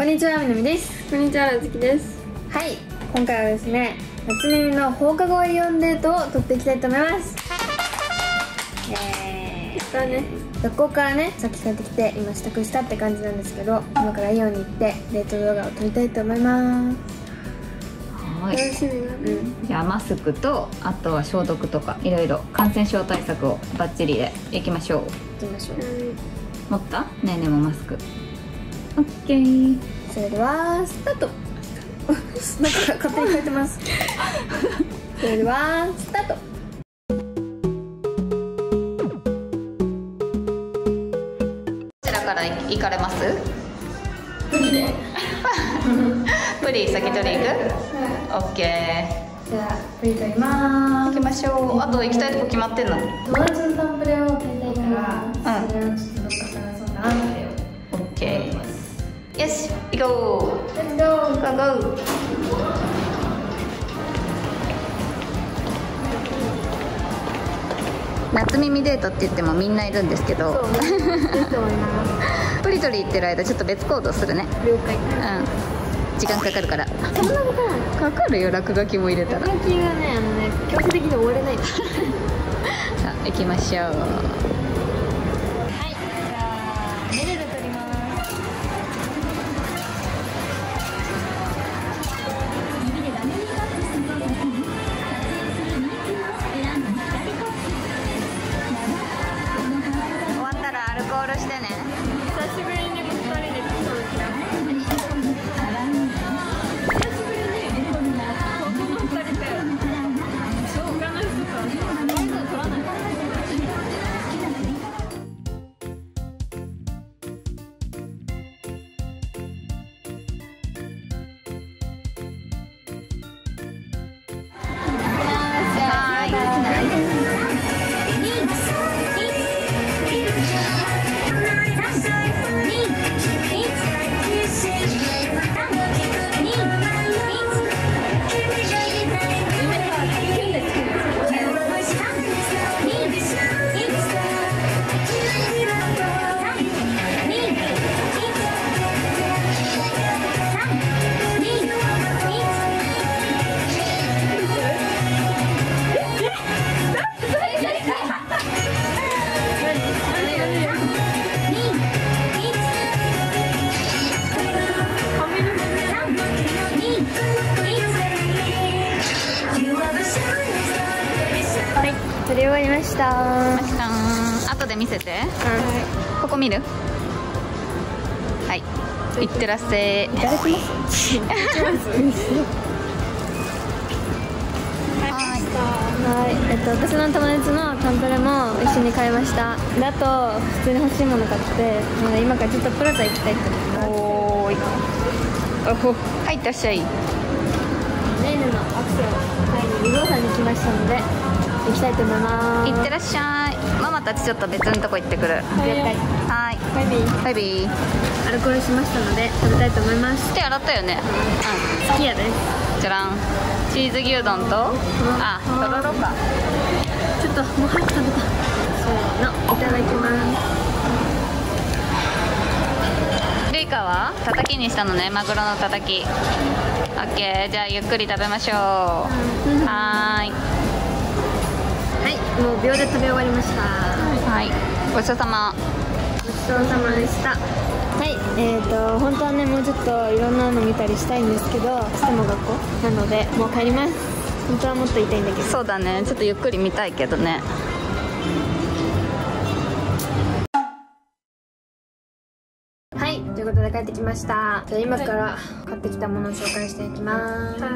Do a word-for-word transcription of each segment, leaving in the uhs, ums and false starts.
こんにちは、みなみです。 こんにちは、なずきです。 はい、今回はですね、夏耳の放課後イオンデートを撮っていきたいと思います。えー、 だね。 学校からね、さっき帰ってきて今支度したって感じなんですけど、今からイオンに行ってデート動画を撮りたいと思います。 楽しみだね。 うん、じゃあマスクとあとは消毒とかいろいろ感染症対策をバッチリでいきましょう。 行きましょう。 持った？ねえねえもマスク。オッケー。 それではスタート。なんか勝手に変えてます。それではスタート。 どちらから行かれます？プリで。プリ先取り行く？オッケー。じゃあプリ取りまーす。 行きましょう。あと行きたいとこ決まってんの？ 友達のタンプレを買いたいから、うん、それをちょっとどっか探そうかなって。 オッケー。よし、行こう。 レッツゴー。 ゴーゴー。夏耳デートって言ってもみんないるんですけど、プリトリ行ってる間ちょっと別行動するね。 了解。 うん時間かかるから。 そんなことないかかるよ、落書きも入れたら。 落書きがね、あのね、強制的に終われないです。 さあ行きましょう。 はい、じゃあメルル取ります。 終わったらアルコールしてね。 久しぶりにふたりで来た時だ。 撮り終わりました。 後で見せて。はい、ここ見る？はい、いってらっせー。 いただきます。はい、えっと私の友達のタンプレも一緒に買いました。で、あと普通に欲しいもの買って、なので今からちょっとプラザ行きたいと思います。 おーい。おほ、はい、いってらっしゃい。 レイヌのアクセを買いにリゾーさんに来ましたので行きたいと思います。 いってらっしゃい。ママたちちょっと別のとこ行ってくる。 了解。 はい。 バイビー。 バイビー。 アルコールしましたので食べたいと思います。 手洗ったよね。 うん。好きやです。 じゃらん。チーズ牛丼と、あ、とろろか。 ちょっともう早く食べた。せーの、いただきます。 ルイカはたたきにしたのね、マグロのたたき。オッケー、じゃあゆっくり食べましょう。はーい。 はい、もう秒で食べ終わりました。 はい、ごちそうさま。 ごちそうさまでした。はい、えーと本当はねもうちょっといろんなの見たりしたいんですけど、明日も学校なのでもう帰ります。本当はもっといたいんだけど。 そうだね、ちょっとゆっくり見たいけどね。 はい、ということで帰ってきました。じゃあ今から買ってきたものを紹介していきます。 はい。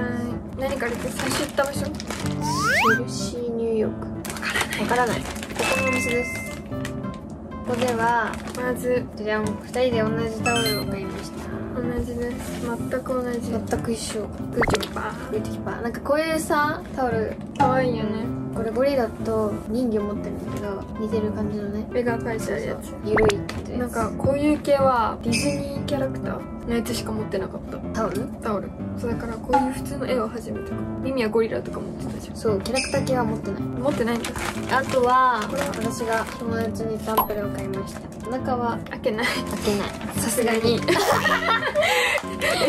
何からって最初行った場所？ チェルシーニューヨーク。わからない。わからない。ここのお店です。ここではまずじゃあふたりで同じタオルを買いました。 同じです。全く同じ。 全く一緒。 グッチョキパー。 グッチョキパー。なんかこういうさタオル可愛いよね。 これゴリラと人魚持ってるんだけど似てる感じのね、 目が描いてあるやつ。 ゆるい感じです。 なんかこういう系はディズニーキャラクターのやつしか持ってなかった。 タオルタオル。そうだからこういう普通の絵は初めてか。耳はゴリラとか持ってたじゃん。 そう、キャラクター系は持ってない。 持ってないんだ。 あとは私が友達にタンプレを買いました。中は開けない。 開けない。 さすがに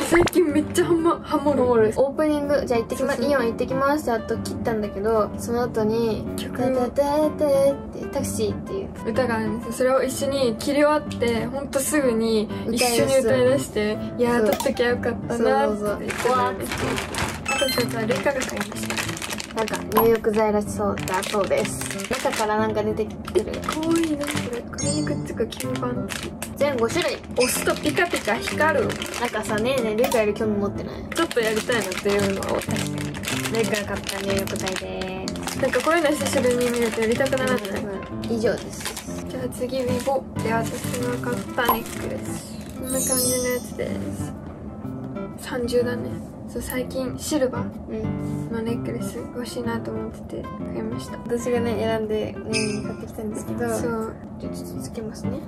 最近めっちゃハマハモる。 オープニングじゃあ行ってきまそうそうイオン行ってきますってあと切ったんだけど、その後に「 曲タタタタってタクシー」っていう歌があるんですよ。それを一緒に切り終わってほんとすぐに一緒に歌い出して「いやー撮っときゃよかったな」って言ってたんですけど、私たちはレイカが買いました。 なんか入浴剤らしそうだそうです。中からなんか出てきてる。 かわいいなこれ。これにくっつく吸盤付き。 全ご種類。 押すとピカピカ光る。 なんかさ、ねえねえルイカより興味持ってない？ ちょっとやりたいなっていうのを。 ルイカが買った入浴剤でーす。 なんかこういうの久しぶりに見るとやりたくならない。 以上です。 じゃあ次ビボで私が買ったネックレス。こんな感じのやつです。さんじゅうだね。そう、最近シルバーうん。 のネックレスが欲しいなと思ってて買いました。 私がね選んでネイに買ってきたんですけど、 そうじゃあちょっとつけますね。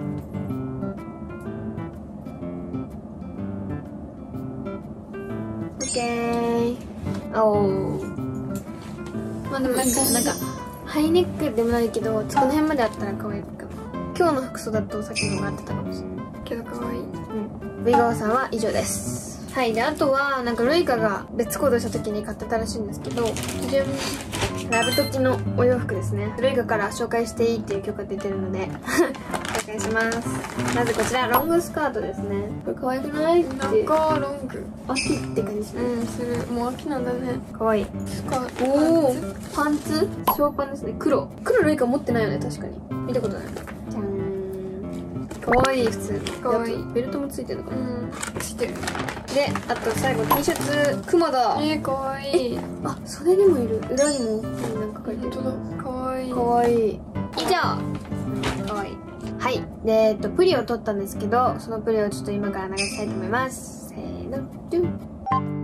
オッケー。おー。まあでもなんかなんかハイネックでもないけど、この辺まであったら可愛いかも。今日の服装だとさっきのが合ってたかもしれないけど可愛い。 うん。V 川さんは以上です。はい。であとはなんかルイカが別行動した時に買ってたらしいんですけど、じゃん、ラブ時のお洋服ですね。ルイカから紹介していいっていう許可出てるので紹介します。まずこちらロングスカートですね。これ可愛くないってなんかロング。 秋って感じしない？ うん、する。もう秋なんだね。 可愛い。 スカート。 おお、パンツ？ショーパンですね。黒。黒ルイカ持ってないよね、確かに。見たことない。じゃーん。可愛い普通に。 可愛い。 ベルトもついてるのかな。 うん、してる。 で、あと最後 T シャツクマだ。 えー、可愛い。 あ、袖にもいる。裏にもなんか書いてる。 本当だ。可愛い。 可愛い。以上。可愛い。はい。で、えっとプリを取ったんですけど、そのプリをちょっと今から流したいと思います。せーの、ドゥン。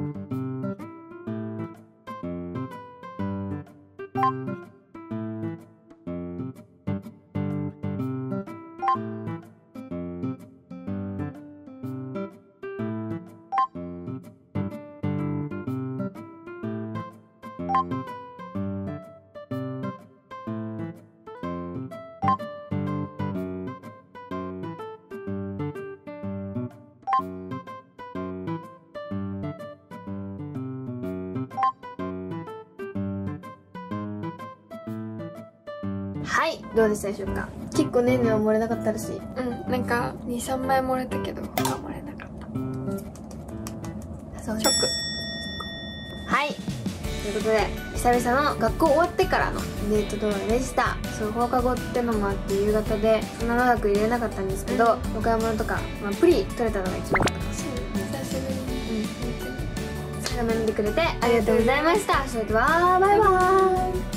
はい、どうでしたでしょうか。結構ねんねは漏れなかったらしい。 うん、なんかにさんまい漏れたけど他は漏れなかった。 そうショック。 はい、ということで久々の学校終わってからのデート動画でした。そう放課後ってのもあって夕方でそんな長く入れなかったんですけど、お買い物とか、まあ、プリ取れたのが一番良かったかもしれない。 久しぶりに最後まで見てくれてありがとうございました。それではバイバーイ。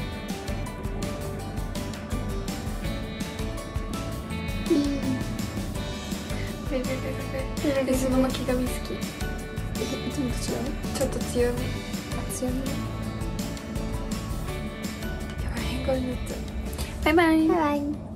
ベベベベベ。水の巻き髪好き。 いつもと違う？ ちょっと強め。 強め。 やばい、変顔になっちゃう。バイバイ。 バイバイ。